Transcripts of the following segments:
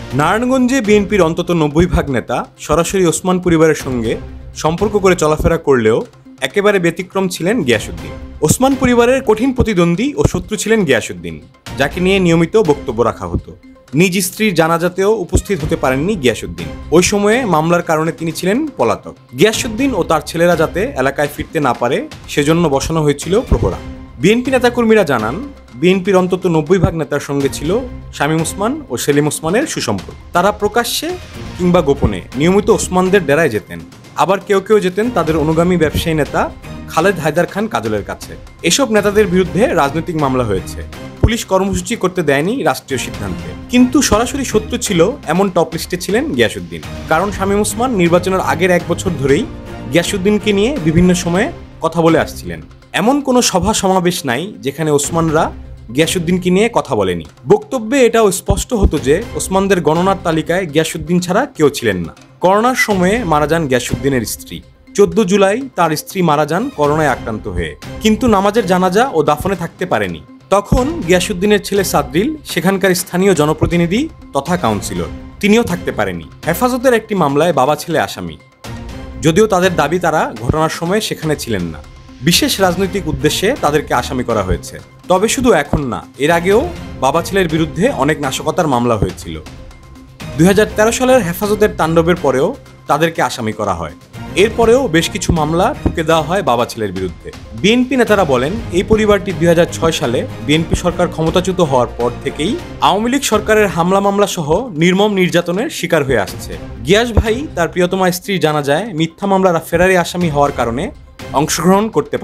নারায়ণগঞ্জে বিএনপির অন্তত ৯০ ভাগ নেতা সরাসরি ওসমান পরিবারের সঙ্গে সম্পর্ক করে চলাফেরা করলেও একেবারে ব্যতিক্রম ছিলেন গিয়াসউদ্দিন। ওসমান পরিবারের কঠিন প্রতিদ্বন্দ্বী ও শত্রু ছিলেন গিয়াসউদ্দিন, যাকে নিয়ে নিয়মিত বক্তব্য রাখা হতো। নিজ স্ত্রীর জানাজাতেও উপস্থিত হতে পারেননি গিয়াসউদ্দিন। ওই সময়ে মামলার কারণে তিনি ছিলেন পলাতক। গিয়াসউদ্দিন ও তার ছেলেরা যাতে এলাকায় ফিরতে না পারে সেজন্য বসানো হয়েছিল প্রহরা। বিএনপি নেতাকর্মীরা জানান, বিএনপির অন্তত ৯০ ভাগ নেতার সঙ্গে ছিল শামীম ওসমান ও সেলিম ওসমানের সুসম্পর্ক। তারা প্রকাশ্যে কিংবা গোপনে নিয়মিত ওসমানদের ডেরায় যেতেন। আবার কেউ কেউ যেতেন তাদের অনুগামী ব্যবসায়ী নেতা খালেদ হায়দার খান কাজলের কাছে। এসব নেতাদের বিরুদ্ধে রাজনৈতিক মামলা হয়েছে। পুলিশ কর্মসূচি করতে দেয়নি রাষ্ট্রীয় সিদ্ধান্তে। কিন্তু সরাসরি শত্রু ছিল এমন টপ লিস্টে ছিলেন গিয়াসউদ্দিন। কারণ শামীম ওসমান নির্বাচনের আগের ১ বছর ধরেই গিয়াসউদ্দিনকে নিয়ে বিভিন্ন সময়ে কথা বলে আসছিলেন। এমন কোনো সভা সমাবেশ নাই যেখানে ওসমানরা গিয়াসউদ্দিনকে নিয়ে কথা বলেনি। বক্তব্যে এটাও স্পষ্ট হতো যে ওসমানদের গণনার তালিকায় গিয়াসউদ্দিন ছাড়া কেউ ছিলেন না। করোনার সময়ে মারা যান গিয়াসউদ্দিনের স্ত্রী। ১৪ জুলাই তার স্ত্রী মারা যান করোনায় আক্রান্ত হয়ে, কিন্তু নামাজের জানাজা ও দাফনে থাকতে পারেনি। তখন গিয়াসউদ্দিনের ছেলে সাদরিল সেখানকার স্থানীয় জনপ্রতিনিধি তথা কাউন্সিলর, তিনিও থাকতে পারেনি। হেফাজতের একটি মামলায় বাবা ছেলে আসামি, যদিও তাদের দাবি তারা ঘটনার সময় সেখানে ছিলেন না। বিশেষ রাজনৈতিক উদ্দেশ্যে তাদেরকে আসামি করা হয়েছে। তবে শুধু এখন না, এর আগেও বাবা ছেলের বিরুদ্ধে অনেক নাশকতার মামলা হয়েছিল। ২০১৩ সালের হেফাজতের তাণ্ডবের পরেও তাদেরকে আসামি করা হয়। এরপরেও বেশ কিছু মামলা ঠুকে দেওয়া হয় বাবা ছেলের বিরুদ্ধে। বিএনপি নেতারা বলেন, এই পরিবারটি ২০০৬ সালে বিএনপি সরকার ক্ষমতাচ্যুত হওয়ার পর থেকেই আওয়ামী লীগ সরকারের হামলা মামলা সহ নির্মম নির্যাতনের শিকার হয়ে আসছে। গিয়াস ভাই তার প্রিয়তমা স্ত্রীর জানাজায় মিথ্যা মামলার ফেরারি আসামি হওয়ার কারণে অংশগ্রহণ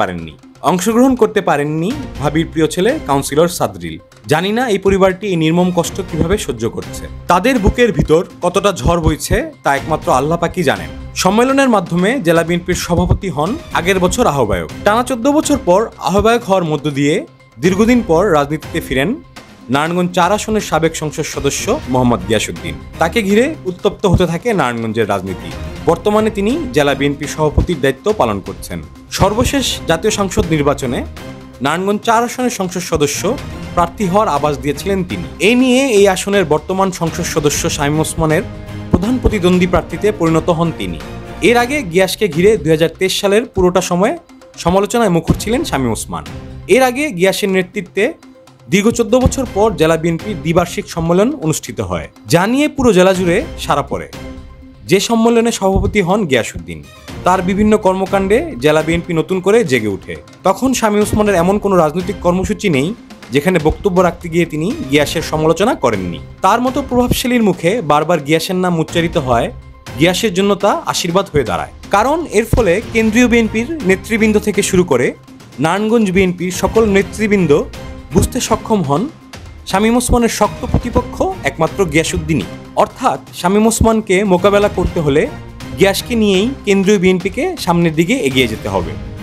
করতে পারেননি ভাবির প্রিয় ছেলে কাউন্সিলর সাদরিল। জানি না এই পরিবারটি এই নির্মম কষ্ট কিভাবে সহ্য করছে। তাদের বুকের ভিতর কতটা ঝড় বইছে তা একমাত্র আল্লাহ পাকই জানেন। সম্মেলনের মাধ্যমে জেলা বিএনপির সভাপতি হন আগের বছর আহ্বায়ক। টানা ১৪ বছর পর আহ্বায়ক হওয়ার মধ্য দিয়ে দীর্ঘদিন পর রাজনীতিতে ফিরেন নারায়ণগঞ্জ ৪ আসনের সাবেক সংসদ সদস্য মোহাম্মদ গিয়াসউদ্দিন। তাকে ঘিরে উত্তপ্ত হতে থাকে নারায়ণগঞ্জের রাজনীতি। বর্তমানে তিনি জেলা বিএনপির সভাপতির দায়িত্ব পালন করছেন। সর্বশেষ জাতীয় সংসদ নির্বাচনে নারায়ণগঞ্জ ৪ আসনের সংসদ সদস্য প্রার্থী হওয়ার আভাস দিয়েছিলেন তিনি। এই নিয়ে এই আসনের বর্তমান সংসদ সদস্য শামীম ওসমানের প্রধান প্রতিদ্বন্দ্বী প্রার্থীতে পরিণত হন তিনি। এর আগে গিয়াসকে ঘিরে ২০২৩ সালের পুরোটা সময় সমালোচনায় মুখর ছিলেন শামীম ওসমান। এর আগে গিয়াসের নেতৃত্বে দীর্ঘ ১৪ বছর পর জেলা বিএনপির দ্বিবার্ষিক সম্মেলন অনুষ্ঠিত হয়, যা নিয়ে পুরো জেলা জুড়ে সাড়া পড়ে। যে সম্মেলনে সভাপতি হন গিয়াসউদ্দিন, তার বিভিন্ন কর্মকাণ্ডে জেলা বিএনপি নতুন করে জেগে ওঠে। তখন শামীম ওসমানের এমন কোনো রাজনৈতিক কর্মসূচি নেই যেখানে বক্তব্য রাখতে গিয়ে তিনি গিয়াসের সমালোচনা করেননি। তার মতো প্রভাবশালীর মুখে বারবার গিয়াসের নাম উচ্চারিত হয়, গিয়াসের জন্য তা আশীর্বাদ হয়ে দাঁড়ায়। কারণ এর ফলে কেন্দ্রীয় বিএনপির নেতৃবৃন্দ থেকে শুরু করে নারায়ণগঞ্জ বিএনপির সকল নেতৃবৃন্দ বুঝতে সক্ষম হন শামীম ওসমানের শক্ত প্রতিপক্ষ একমাত্র গিয়াসউদ্দিনই। অর্থাৎ শামীম ওসমানকে মোকাবেলা করতে হলে গিয়াসকে নিয়েই কেন্দ্রীয় বিএনপিকে সামনের দিকে এগিয়ে যেতে হবে।